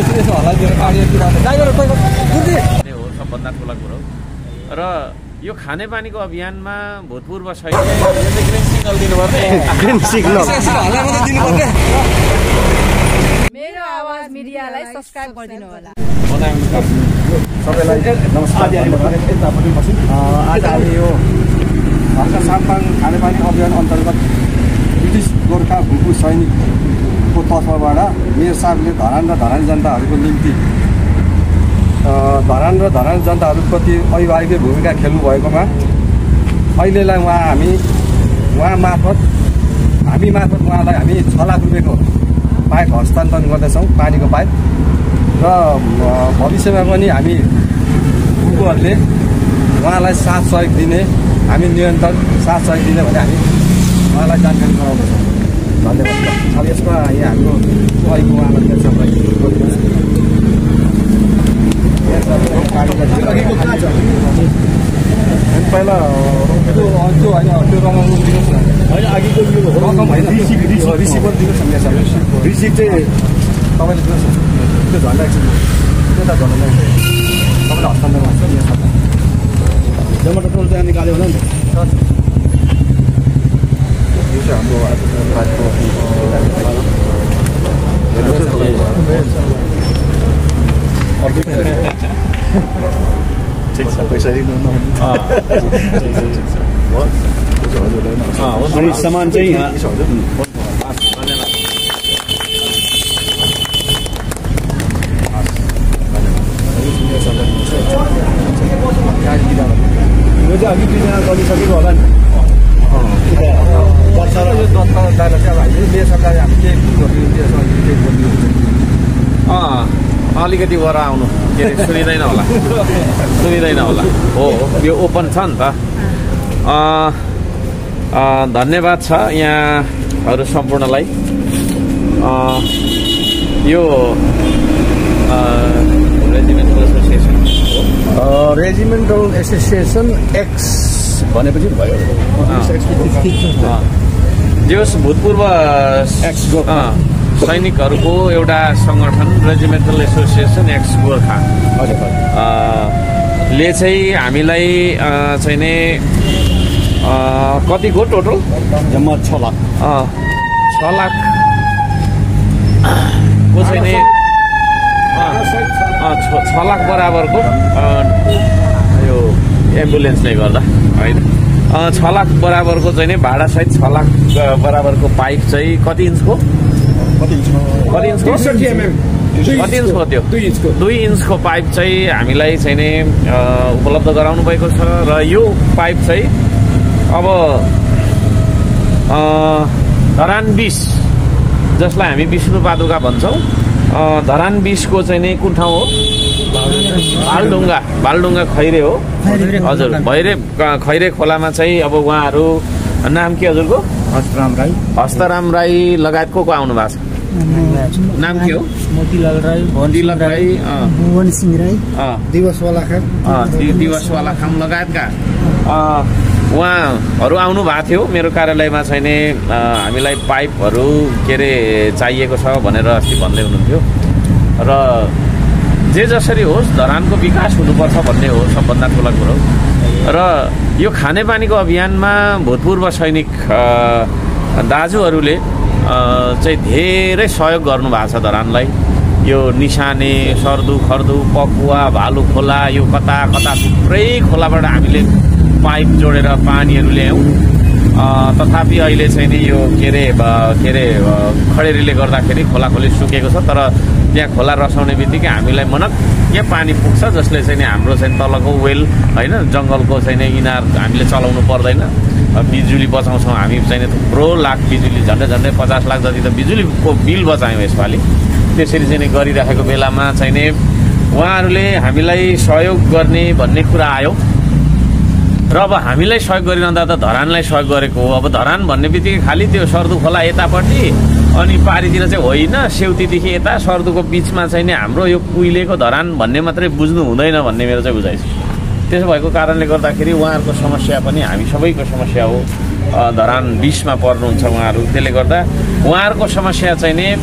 सबभन्दा ठुलो कुरो र यो खानेपानीको अभियानमा भूतपूर्व सिग्नल दिनुपर्ने मेरो आवाज मिडियालाई सब्स्क्राइब गरिदिनु होला। सबैलाई नमस्कार। आज हामी यो हल्का साम्पाङ खानेपानी अभियान अन्तर्गत ब्रिटिस गोर्खा भूपू सैनिकको तर्फबाट मेयर साहबले धरान र धरानी जनताहरूको निम्ति धरान र धरानी जनताहरूप्रति अभिभावकीय भूमिका खेल्नु भएकोमा अहिलेलाई उहाँ मार्फत उहाँलाई हामी 6 लाख रुपियाँको पाइप हस्तान्तरण गर्दैछौँ, पानीको पाइप। र भविष्यमा पनि हामी उहाँहरूले उहाँलाई साथ सहयोग दिने, हामी निरन्तर साथ सहयोग दिने भने हामी उहाँलाई जानकारी गराउँदैछौँ। धन्यवाद। अब यसमा यहाँ हाम्रो सहयोग उहाँलाई पहिला त्यो रमाउनु दिनुहोस् न। होइन अघिको रकम होइन, रिसिभर दिनुहोस् न। रिसिभ चाहिँ तपाईँले दिनुहोस् न। त्यो झन्डा एकछिन त्यता झन्डा तपाईँले हस्तान्तरण गर्छ नि। यहाँ जम्मा टोटल चाहिँ निकाल्यो होला नि त। यो चाहिँ हाम्रो ठिक छ, पैसा दिनु अनि सामान चाहिँ यो चाहिँ अघि बिना गरिसकेको होला नि। अलिकति वर आउनु के अरे सुनिँदैन होला। हो यो ओपन छ नि त। धन्यवाद छ यहाँहरू सम्पूर्णलाई। यो रेजिमेन्टल एसोसिएसन एक्स भनेपछि भयो। जोस् भूतपूर्व सैनिकहरूको एउटा सङ्गठन रेजिमेन्टल एसोसिएसन एक्स गोर्खा ले चाहिँ हामीलाई चाहिँ नि कतिको टोटल जम्मा 6 लाख 6 लाख को चाहिँ नि 6 लाख बराबरको यो एम्बुलेन्सले गर्दा होइन 6 लाख बराबरको चाहिँ नि भाडासहित 6 लाख बराबरको पाइप चाहिँ कति इन्चको त्यो 2 इन्चको पाइप चाहिँ हामीलाई चाहिँ नि उपलब्ध गराउनु भएको छ। र यो पाइप चाहिँ अब धरान 20 जसलाई हामी विष्णु पादुका भन्छौँ, धरान 20 को चाहिँ नि कुन ठाउँ हो? बालडुङ्गा खैरे हो हजुर। खैरे खोलामा चाहिँ अब उहाँहरू नाम के हजुरको? हस्तराम राई लगायत को आउनु भएको छ? नाम के हो? मोतीलाल राई, भुवन सिंह राई, दिवस वाला खाम लगायतका उहाँहरू आउनु भएको थियो मेरो कार्यालयमा। चाहिँ नि हामीलाई पाइपहरू के अरे चाहिएको छ भनेर अस्ति भन्दै हुनुहुन्थ्यो। र जे जसरी होस् धरानको विकास हुनुपर्छ भन्ने हो सबभन्दा ठुलो कुरो। र यो खानेपानीको अभियानमा भूतपूर्व सैनिक दाजुहरूले चाहिँ धेरै सहयोग गर्नुभएको छ धरानलाई। यो निशाने, सर्दु खर्दु, पकुवा, भालु खोला, यो कता थुप्रै खोलाबाट हामीले पाइप जोडेर पानीहरू ल्यायौँ। तथापि अहिले चाहिँ नि यो के अरे खडेरीले गर्दाखेरि खोलाखोली सुकेको छ। तर त्यहाँ खोला रसाउने बित्तिकै हामीलाई मनक्य पानी पुग्छ, जसले चाहिँ नि हाम्रो चाहिँ तलको वेल होइन जङ्गलको चाहिँ नि इनार हामीले चलाउनु पर्दैन। बिजुली बचाउँछौँ हामी चाहिँ थुप्रो लाख बिजुली, झन्डै 50 लाख जति त बिजुलीको बिल बचायौँ यसपालि। त्यसरी चाहिँ गरिराखेको बेलामा चाहिँ नि उहाँहरूले हामीलाई सहयोग गर्ने भन्ने कुरा आयो। र अब हामीलाई सहयोग गरिरहँदा त धरानलाई सहयोग गरेको हो। अब धरान भन्ने बित्तिकै खालि त्यो सर्दु खोला यतापट्टि अनि पारितिर चाहिँ होइन, सेउतीदेखि यता सर्दुको बिचमा चाहिँ नि हाम्रो यो उहिलेको धरान भन्ने मात्रै बुझ्नु हुँदैन भन्ने मेरो चाहिँ बुझाइ छ। त्यसो भएको कारणले गर्दाखेरि उहाँहरूको समस्या पनि हामी सबैको समस्या हो। धरान 20 मा पर्नुहुन्छ उहाँहरू। त्यसले गर्दा उहाँहरूको समस्या चाहिँ नि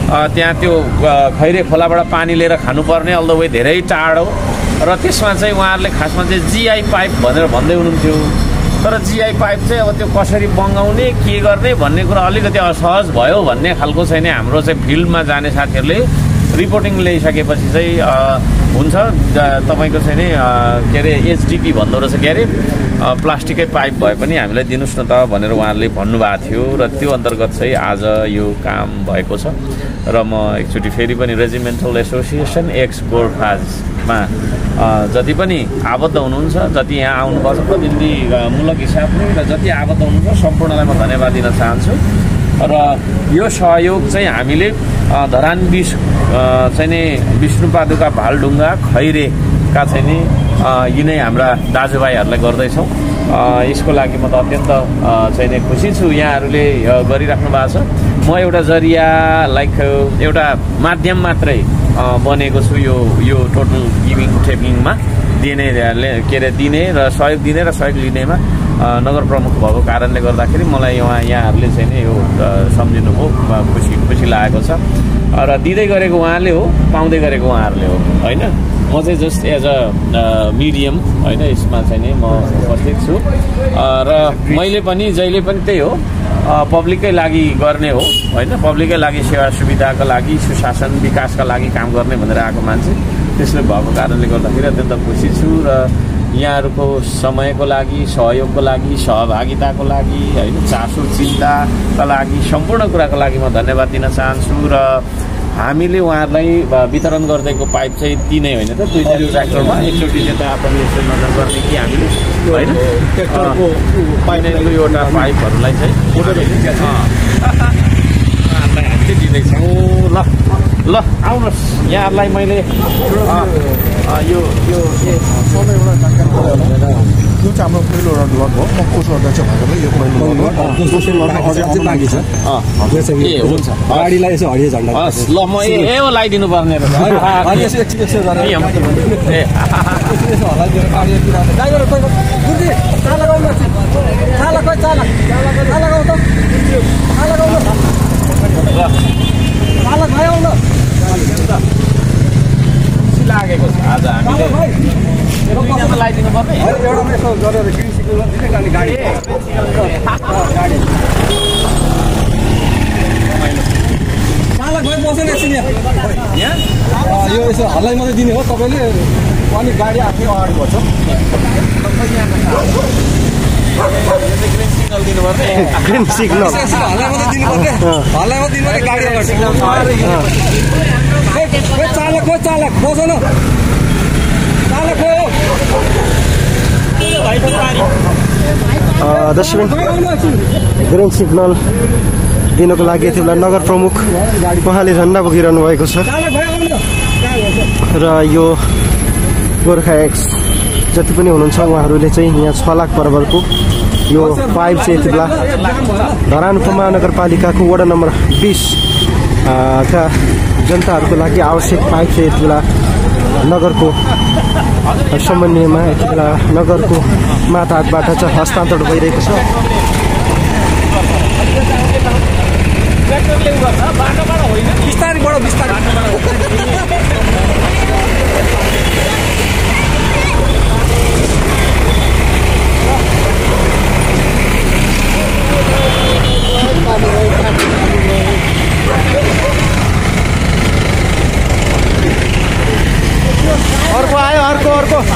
त्यहाँ त्यो खैरे खोलाबाट पानी लिएर खानुपर्ने अल द वे धेरै टाढो र त्यसमा चाहिँ उहाँहरूले खासमा चाहिँ जिआई पाइप भनेर भन्दै हुनुहुन्थ्यो तर जिआई पाइप चाहिँ अब त्यो कसरी बङ्गाउने के गर्ने भन्ने कुरा अलिकति असहज भयो भन्ने खालको चाहिँ नि हाम्रो चाहिँ फिल्डमा जाने साथीहरूले रिपोर्टिङ ल्याइसकेपछि चाहिँ हुन्छ तपाईँको चाहिँ नि के अरे एचडिपी भन्दो रहेछ के अरे प्लास्टिकै पाइप भए पनि हामीलाई दिनुहोस् न त भनेर उहाँहरूले भन्नुभएको थियो र त्यो अन्तर्गत चाहिँ आज यो काम भएको छ र म एकचोटि फेरि पनि रेजिमेन्टल एसोसिएसन एक्स गोर्खाजमा जति पनि आबद्ध हुनुहुन्छ जति यहाँ आउनुभएको छ प्रतिनिधिमूलक हिसाबले र जति आबद्ध हुनुहुन्छ सम्पूर्णलाई म धन्यवाद दिन चाहन्छु र यो सहयोग चाहिँ हामीले धरान 20 चाहिँ नि विष्णुपादुका भालढुङ्गा खैरेका चाहिँ नि यिनै हाम्रा दाजुभाइहरूलाई गर्दैछौँ यसको लागि म त अत्यन्त चाहिँ नि खुसी छु यहाँहरूले गरिराख्नु भएको छ म एउटा जरिया लाइक एउटा माध्यम मात्रै बनेको छु यो टोटल गिभिङ टेकिङमा दिने के अरे दिने र सहयोग दिने र सहयोग लिनेमा नगर प्रमुख भएको कारणले गर्दाखेरि मलाई यहाँहरूले चाहिँ नि यो सम्झिनुभयो खुसी लागेको छ र दिँदै गरेको उहाँले हो पाउँदै गरेको उहाँहरूले हो होइन म चाहिँ जस्ट एज अ मिडियम होइन यसमा चाहिँ नि म उपस्थित छु र मैले पनि जहिले पनि त्यही हो पब्लिककै लागि गर्ने हो होइन पब्लिककै लागि सेवा सुविधाको लागि सुशासन विकासका लागि काम गर्ने भनेर आएको मान्छे त्यसले भएको कारणले गर्दाखेरि अत्यन्त खुसी छु र यहाँहरूको समयको लागि सहयोगको लागि सहभागिताको लागि होइन चासो चिन्ताका लागि सम्पूर्ण कुराको लागि म धन्यवाद दिन चाहन्छु र हामीले उहाँहरूलाई वितरण गरिदिएको पाइप चाहिँ तिनै होइन त दुईटा ट्र्याक्टरमा एकचोटि चाहिँ परमेश्वर नजर गर्ने कि हामीले होइन ट्र्याक्टरको दुईवटा पाइपहरूलाई चाहिँ उहाँहरूलाई हामीले दिँदैछौँ ल आउनुहोस् यहाँहरूलाई मैले यो एउटा जानकारी यो चाहिँ हाम्रो पहिलो राउन्ड हो म कोषको अध्यक्ष भएर यो पहिलो अझै बाँकी छ ए हुन्छ गाडीलाई यसो हरियो झन्डा हस् ल म लगाइदिनु पर्ने लागेको छ आज हामीले लगाइदिनु पर्ने गाडी चालक भाइ बसेर एकछिन यहाँ यो यसो हल्लाइ मात्रै दिने हो तपाईँले अनि गाडी आफै अगाडि बढ्छ ग्रिन सिग्नल हल्लाइ मात्रै दिनुपर्ने हल्लाइ मात्रै दिनुपर्ने गाडी अगाडि चालक बस न चालक दर्शक ग्रिन सिग्नल दिनको लागि यति बेला नगर प्रमुख उहाँले झन्डा बोकिरहनु भएको छ र यो गोर्खा एक्स जति पनि हुनुहुन्छ उहाँहरूले चाहिँ यहाँ 6 लाख पर्वतको यो पाइप चाहिँ यति बेला धरान महानगरपालिकाको वडा नम्बर 20 का जनताहरूको लागि आवश्यक पाइप चाहिँ यति बेला नगरको समन्वयमा यति बेला नगरको मातहतबाट चाहिँ हस्तान्तरण भइरहेको छ अर्को आयो अर्को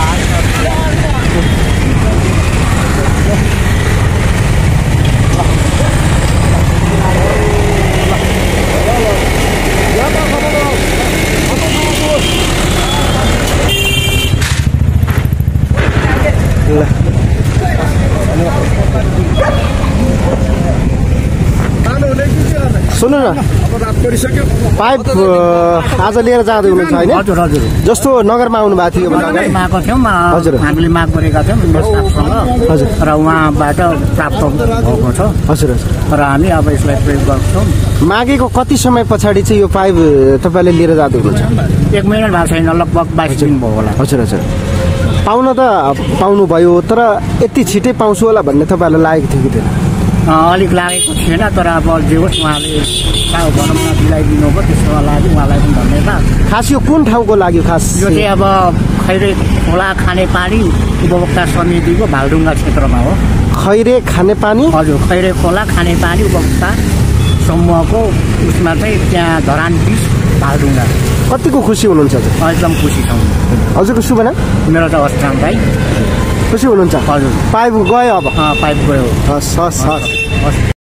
सुन्नु न पाइप आज लिएर जाँदै हुनुहुन्छ होइन हजुर हजुर जस्तो नगरमा आउनु भएको थियो आएको थियौँ हजुर हामीले माग गरेका थियौँ हजुर र उहाँबाट प्राप्त भएको छ हजुर हजुर र हामी अब यसलाई प्रयोग गर्छौँ मागेको कति समय पछाडि चाहिँ यो पाइप तपाईँले लिएर जाँदै हुनुहुन्छ 1 महिना भएको छैन लगभग 22 दिन भयो होला हजुर हजुर पाउन त पाउनुभयो तर यति छिटै पाउँछु होला भन्ने तपाईँहरूलाई लागेको थियो कि थिएन अलिक लागेको थिएन तर अब जे होस् उहाँले भनौँ न दिलाइदिनु भयो त्यसको लागि उहाँलाई पनि धन्यवाद। खास यो कुन ठाउँको लाग्यो खास? यो चाहिँ अब खैरे खोला खानेपानी उपभोक्ता समितिको भालडुङ्गा क्षेत्रमा हो। खैरे खानेपानी? हजुर, खैरे खोला खानेपानी उपभोक्ता समूहको उसमा चाहिँ त्यहाँ धरान 20 भालडुङ्गा। कतिको खुसी हुनुहुन्छ? एकदम खुसी छौँ। हजुरको शुभ नाम? मेरो त अस्त्राम भाइ। खुसी हुनुहुन्छ? हजुर। पाइप गयो अब? पाइप गयो। हस् हस् हस्।